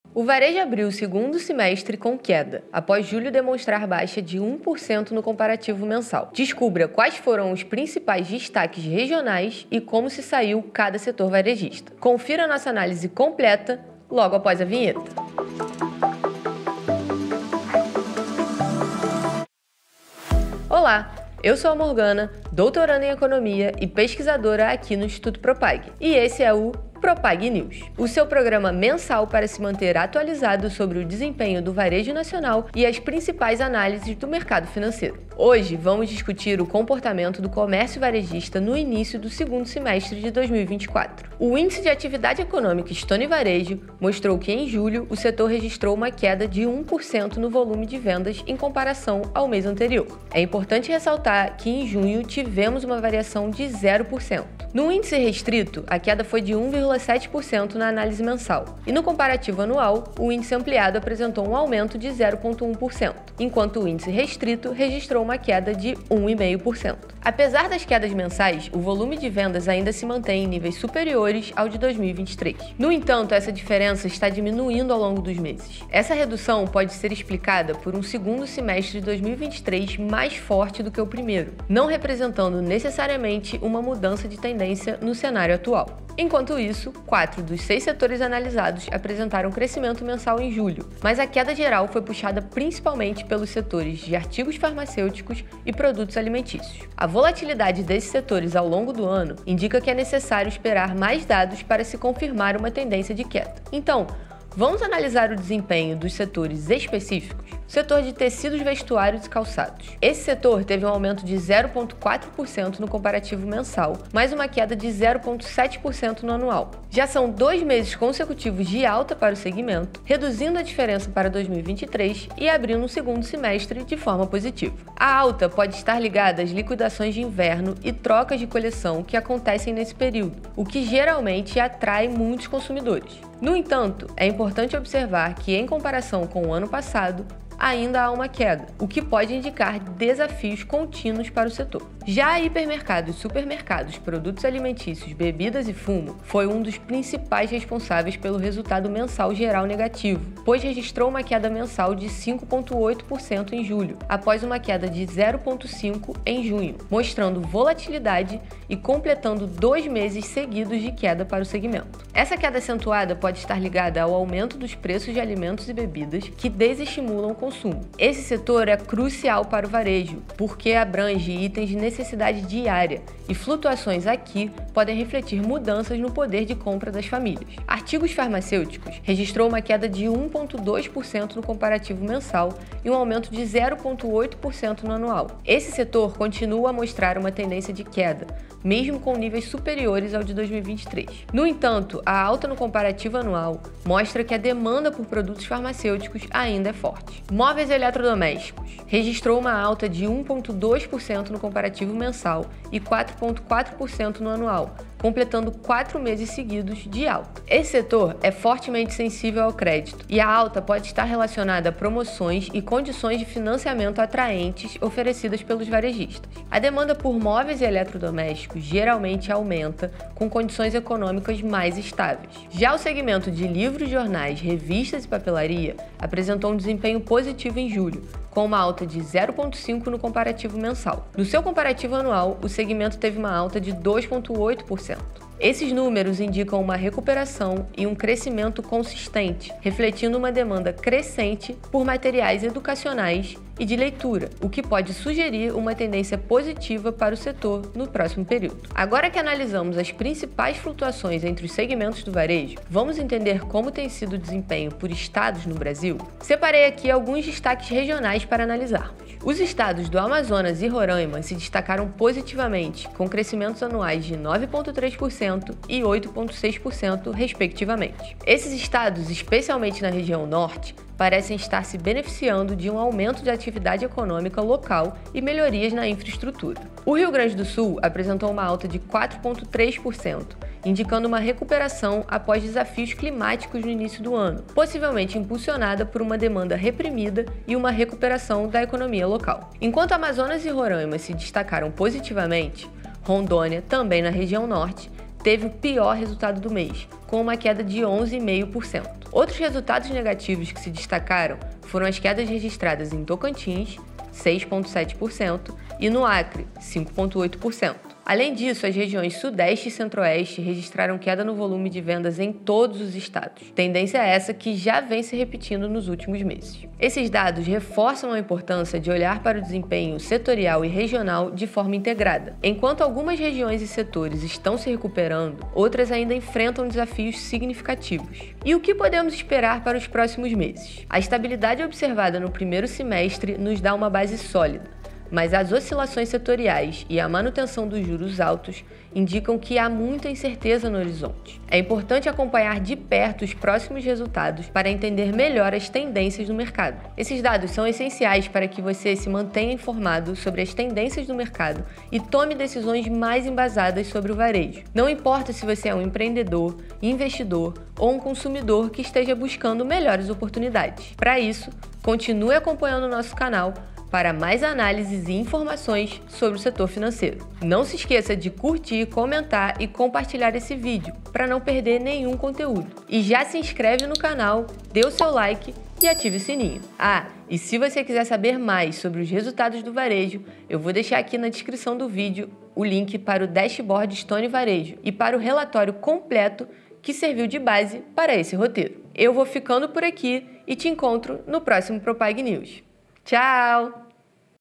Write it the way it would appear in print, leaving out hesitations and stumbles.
O varejo abriu o segundo semestre com queda, após julho demonstrar baixa de 1% no comparativo mensal. Descubra quais foram os principais destaques regionais e como se saiu cada setor varejista. Confira nossa análise completa logo após a vinheta. Olá, eu sou a Morgana, doutoranda em Economia e pesquisadora aqui no Instituto Propag. E esse é o Propag News, o seu programa mensal para se manter atualizado sobre o desempenho do varejo nacional e as principais análises do mercado financeiro. Hoje vamos discutir o comportamento do comércio varejista no início do segundo semestre de 2024. O Índice de Atividade Econômica Estônia e Varejo mostrou que em julho o setor registrou uma queda de 1% no volume de vendas em comparação ao mês anterior. É importante ressaltar que em junho tivemos uma variação de 0%. No índice restrito, a queda foi de 1,7% na análise mensal, e no comparativo anual, o índice ampliado apresentou um aumento de 0,1%, enquanto o índice restrito registrou uma queda de 1,5%. Apesar das quedas mensais, o volume de vendas ainda se mantém em níveis superiores ao de 2023. No entanto, essa diferença está diminuindo ao longo dos meses. Essa redução pode ser explicada por um segundo semestre de 2023 mais forte do que o primeiro, não representando necessariamente uma mudança de tendência no cenário atual. Enquanto isso, 4 dos 6 setores analisados apresentaram crescimento mensal em julho, mas a queda geral foi puxada principalmente pelos setores de artigos farmacêuticos e produtos alimentícios. A volatilidade desses setores ao longo do ano indica que é necessário esperar mais dados para se confirmar uma tendência de queda. Então, vamos analisar o desempenho dos setores específicos. Setor de tecidos, vestuários e calçados. Esse setor teve um aumento de 0,4% no comparativo mensal, mais uma queda de 0,7% no anual. Já são 2 meses consecutivos de alta para o segmento, reduzindo a diferença para 2023 e abrindo um segundo semestre de forma positiva. A alta pode estar ligada às liquidações de inverno e trocas de coleção que acontecem nesse período, o que geralmente atrai muitos consumidores. No entanto, é importante observar que, em comparação com o ano passado, ainda há uma queda, o que pode indicar desafios contínuos para o setor. Já hipermercados, supermercados, produtos alimentícios, bebidas e fumo foi um dos principais responsáveis pelo resultado mensal geral negativo, pois registrou uma queda mensal de 5,8% em julho, após uma queda de 0,5% em junho, mostrando volatilidade e completando 2 meses seguidos de queda para o segmento. Essa queda acentuada pode estar ligada ao aumento dos preços de alimentos e bebidas, que desestimulam o consumo. Esse setor é crucial para o varejo, porque abrange itens de necessidade diária, e flutuações aqui podem refletir mudanças no poder de compra das famílias. Artigos farmacêuticos registrou uma queda de 1,2% no comparativo mensal e um aumento de 0,8% no anual. Esse setor continua a mostrar uma tendência de queda, mesmo com níveis superiores ao de 2023. No entanto, a alta no comparativo anual mostra que a demanda por produtos farmacêuticos ainda é forte. Móveis e eletrodomésticos registrou uma alta de 1,2% no comparativo mensal e 4,4% no anual, completando 4 meses seguidos de alta. Esse setor é fortemente sensível ao crédito, e a alta pode estar relacionada a promoções e condições de financiamento atraentes oferecidas pelos varejistas. A demanda por móveis e eletrodomésticos geralmente aumenta com condições econômicas mais estáveis. Já o segmento de livros, jornais, revistas e papelaria apresentou um desempenho positivo em julho, com uma alta de 0,5% no comparativo mensal. No seu comparativo anual, o segmento teve uma alta de 2,8%. Esses números indicam uma recuperação e um crescimento consistente, refletindo uma demanda crescente por materiais educacionais e de leitura, o que pode sugerir uma tendência positiva para o setor no próximo período. Agora que analisamos as principais flutuações entre os segmentos do varejo, vamos entender como tem sido o desempenho por estados no Brasil? Separei aqui alguns destaques regionais para analisarmos. Os estados do Amazonas e Roraima se destacaram positivamente, com crescimentos anuais de 9,3% e 8,6%, respectivamente. Esses estados, especialmente na região norte, parecem estar se beneficiando de um aumento de atividade econômica local e melhorias na infraestrutura. O Rio Grande do Sul apresentou uma alta de 4,3%, indicando uma recuperação após desafios climáticos no início do ano, possivelmente impulsionada por uma demanda reprimida e uma recuperação da economia local. Enquanto Amazonas e Roraima se destacaram positivamente, Rondônia, também na região norte, teve o pior resultado do mês, com uma queda de 11,5%. Outros resultados negativos que se destacaram foram as quedas registradas em Tocantins, 6,7%, e no Acre, 5,8%. Além disso, as regiões Sudeste e Centro-Oeste registraram queda no volume de vendas em todos os estados. Tendência essa que já vem se repetindo nos últimos meses. Esses dados reforçam a importância de olhar para o desempenho setorial e regional de forma integrada. Enquanto algumas regiões e setores estão se recuperando, outras ainda enfrentam desafios significativos. E o que podemos esperar para os próximos meses? A estabilidade observada no primeiro semestre nos dá uma base sólida, mas as oscilações setoriais e a manutenção dos juros altos indicam que há muita incerteza no horizonte. É importante acompanhar de perto os próximos resultados para entender melhor as tendências do mercado. Esses dados são essenciais para que você se mantenha informado sobre as tendências do mercado e tome decisões mais embasadas sobre o varejo. Não importa se você é um empreendedor, investidor ou um consumidor que esteja buscando melhores oportunidades. Para isso, continue acompanhando o nosso canal para mais análises e informações sobre o setor financeiro. Não se esqueça de curtir, comentar e compartilhar esse vídeo para não perder nenhum conteúdo. E já se inscreve no canal, dê o seu like e ative o sininho. E se você quiser saber mais sobre os resultados do varejo, eu vou deixar aqui na descrição do vídeo o link para o Dashboard Stone Varejo e para o relatório completo que serviu de base para esse roteiro. Eu vou ficando por aqui e te encontro no próximo Propag News. Tchau!